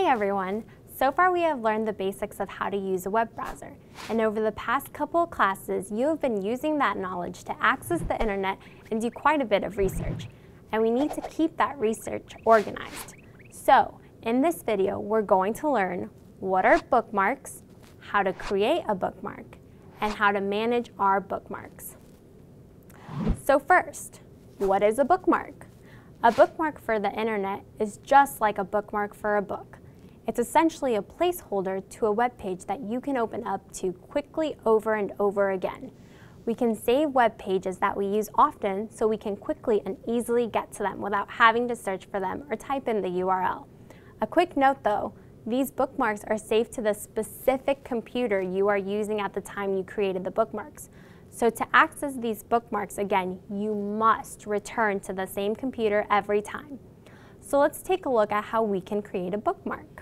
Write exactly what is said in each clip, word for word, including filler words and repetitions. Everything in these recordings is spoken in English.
everyone! So far we have learned the basics of how to use a web browser, and over the past couple of classes you have been using that knowledge to access the internet and do quite a bit of research, and we need to keep that research organized. So in this video we're going to learn what are bookmarks, how to create a bookmark, and how to manage our bookmarks. So first, what is a bookmark? A bookmark for the internet is just like a bookmark for a book. It's essentially a placeholder to a web page that you can open up to quickly over and over again. We can save web pages that we use often so we can quickly and easily get to them without having to search for them or type in the U R L. A quick note though, these bookmarks are saved to the specific computer you are using at the time you created the bookmarks. So to access these bookmarks again, you must return to the same computer every time. So let's take a look at how we can create a bookmark.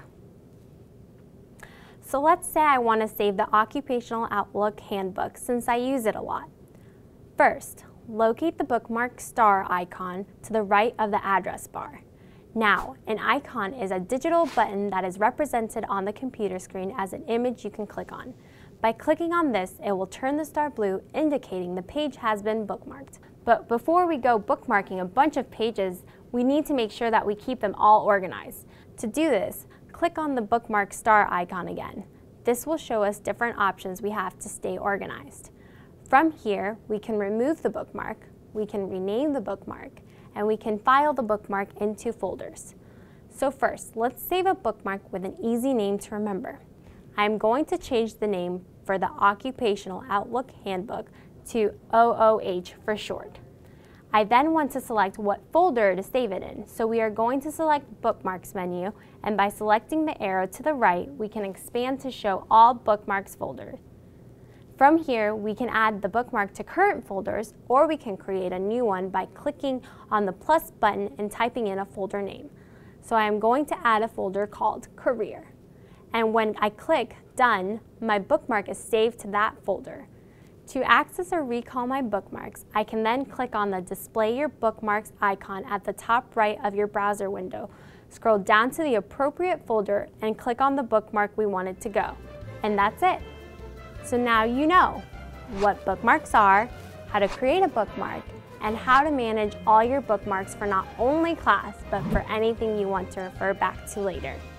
So let's say I want to save the Occupational Outlook Handbook since I use it a lot. First, locate the bookmark star icon to the right of the address bar. Now, an icon is a digital button that is represented on the computer screen as an image you can click on. By clicking on this, it will turn the star blue, indicating the page has been bookmarked. But before we go bookmarking a bunch of pages, we need to make sure that we keep them all organized. To do this, click on the bookmark star icon again. This will show us different options we have to stay organized. From here, we can remove the bookmark, we can rename the bookmark, and we can file the bookmark into folders. So first, let's save a bookmark with an easy name to remember. I'm going to change the name for the Occupational Outlook Handbook to O O H for short. I then want to select what folder to save it in, so we are going to select Bookmarks menu, and by selecting the arrow to the right, we can expand to show all Bookmarks folders. From here, we can add the bookmark to current folders, or we can create a new one by clicking on the plus button and typing in a folder name. So I am going to add a folder called Career. And when I click Done, my bookmark is saved to that folder. To access or recall my bookmarks, I can then click on the Display Your Bookmarks icon at the top right of your browser window, scroll down to the appropriate folder, and click on the bookmark we want it to go. And that's it. So now you know what bookmarks are, how to create a bookmark, and how to manage all your bookmarks for not only class, but for anything you want to refer back to later.